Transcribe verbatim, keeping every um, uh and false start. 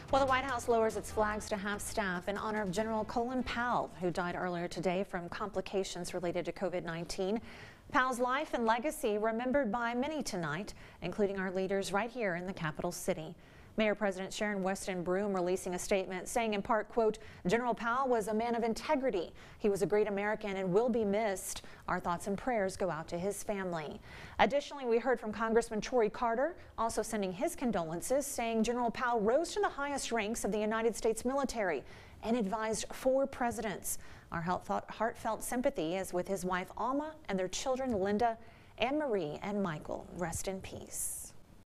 Well, the White House lowers its flags to half-staff in honor of General Colin Powell, who died earlier today from complications related to COVID nineteen. Powell's life and legacy remembered by many tonight, including our leaders right here in the capital city. Mayor President Sharon Weston Broome releasing a statement saying in part, quote, General Powell was a man of integrity. He was a great American and will be missed. Our thoughts and prayers go out to his family. Additionally, we heard from Congressman Troy Carter, also sending his condolences, saying General Powell rose to the highest ranks of the United States military and advised four presidents. Our heartfelt sympathy is with his wife Alma and their children Linda, Anne Marie, and Michael. Rest in peace.